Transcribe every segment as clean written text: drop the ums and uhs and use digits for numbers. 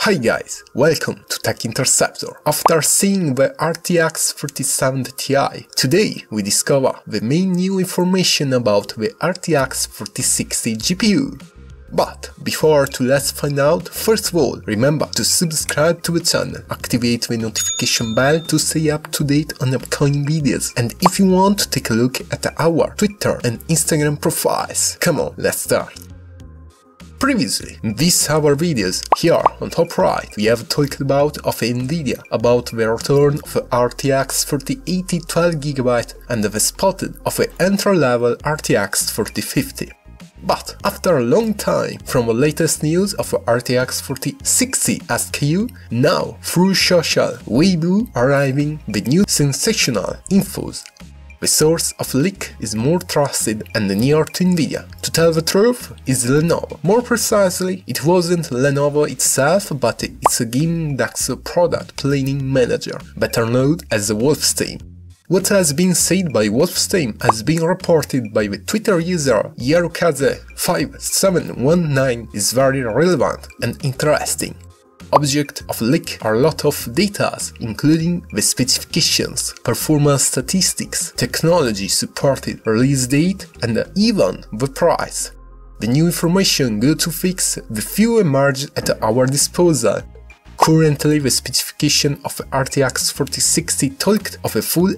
Hi guys, welcome to Tech Interceptor. After seeing the RTX 3070 Ti, today we discover the main new information about the RTX 3060 GPU. But before let's find out, first of all, remember to subscribe to the channel, activate the notification bell to stay up to date on upcoming videos, and if you want to take a look at our Twitter and Instagram profiles. Come on, let's start. Previously, in these our videos, here on top right, we have talked about Nvidia, about the return of the RTX 3080 12GB and the spotted of the entry-level RTX 3050. But after a long time from the latest news of the RTX 3060 SKU, now through social Weibo arriving the new sensational infos. The source of leak is more trusted and near to Nvidia. To tell the truth, is Lenovo. More precisely, it wasn't Lenovo itself, but it's a gaming desktop product planning manager, better known as the WolStame. What has been said by WolStame has been reported by the Twitter user Yarukaze5719 is very relevant and interesting. Object of leak are a lot of data, including the specifications, performance statistics, technology supported, release date, and even the price. The new information go to fix the few emerged at our disposal. Currently, the specification of the RTX 3060 talked of a full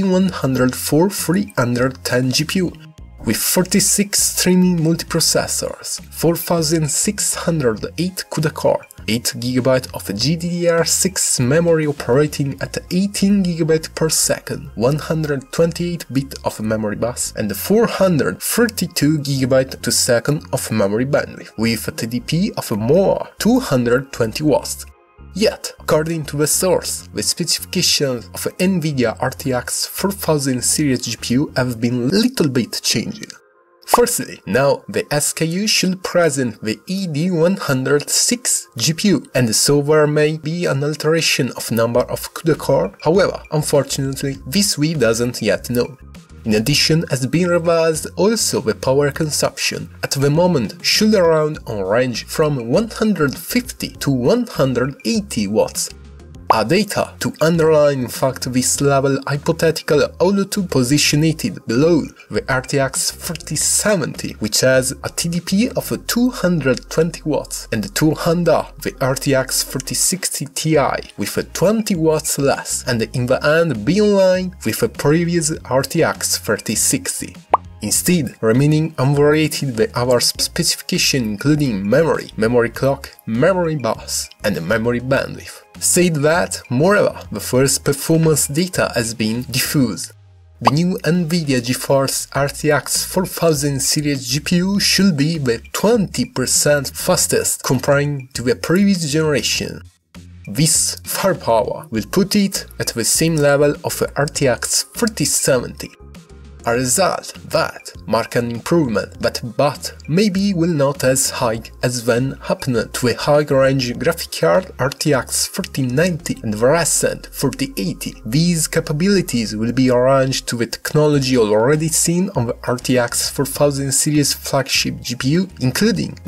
AD102-300 GPU, with 46 streaming multiprocessors, 4608 CUDA core, 8 GB of GDDR6X memory operating at 18 GB per second, 128 bit of memory bus, and 432 GB per second of memory bandwidth, with a TDP of more 220 watts. Yet, according to the source, the specifications of the Nvidia RTX 4000 series GPU have been a little bit changed. Firstly, now the SKU should present the AD106 GPU, and so there may be an alteration of number of CUDA core. However, unfortunately, this we doesn't yet know. In addition, has been revised also the power consumption. At the moment should around on range from 150 to 180 watts. A data to underline in fact this level hypothetical Olutu positioned below the RTX 3070, which has a TDP of 220 watts, and to under the RTX 3060 Ti with 20 watts less, and in the end be in line with the previous RTX 3060. Instead, remaining unvariated the other specification including memory, memory clock, memory bus, and memory bandwidth. Said that, moreover, the first performance data has been diffused. The new Nvidia GeForce RTX 4000 series GPU should be the 20% fastest comparing to the previous generation. This firepower will put it at the same level of the RTX 3070. A result that mark an improvement, but maybe will not as high as when happened to a high-range graphic card RTX 3090 and the recent 3080. These capabilities will be arranged to the technology already seen on the RTX 4000 series flagship GPU, including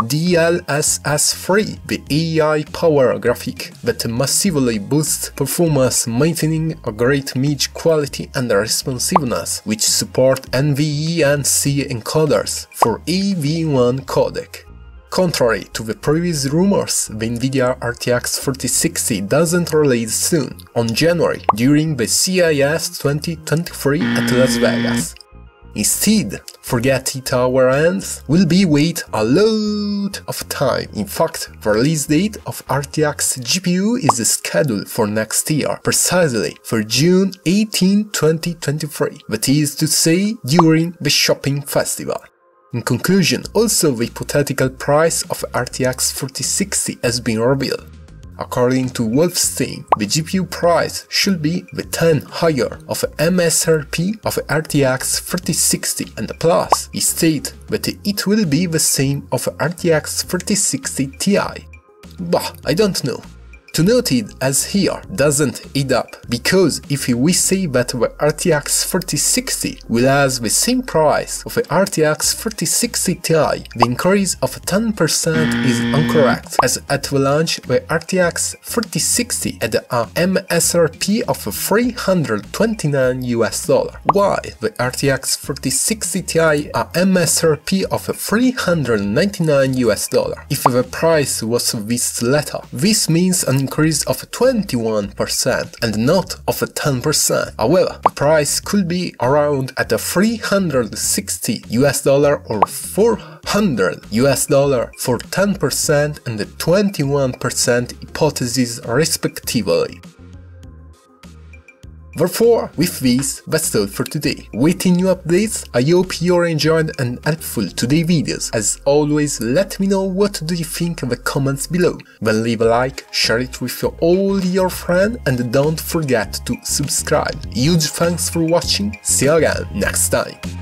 DLSS3, the AI power graphic that massively boosts performance, maintaining a great image quality and responsiveness, which support NVENC encoders for AV1 codec. Contrary to the previous rumors, the Nvidia RTX 3060 doesn't release soon, on January, during the CES 2023 at Las Vegas. Instead, forget it our ends, will be wait a lot of time. In fact, the release date of RTX GPU is scheduled for next year, precisely for June 18, 2023, that is to say, during the shopping festival. In conclusion, also the hypothetical price of RTX 3060 has been revealed. According to WolStame, the GPU price should be the 10 higher of MSRP of RTX 3060, and plus, it states that it will be the same of RTX 3060 Ti. Bah, I don't know. To note it as here doesn't add up because if we say that the RTX 3060 will have the same price of the RTX 3060 Ti, the increase of 10% is incorrect, as at the launch the RTX 3060 had a MSRP of $329 while the RTX 3060 Ti a MSRP of $399 If the price was this latter, this means an increase of 21% and not of 10%. However, the price could be around at $360 or $400 for 10% and 21% hypotheses respectively. Therefore, with this, that's all for today. Waiting new updates, I hope you enjoyed and helpful today's videos. As always, let me know what do you think in the comments below. Then leave a like, share it with all your friends, and don't forget to subscribe. Huge thanks for watching, see you again next time.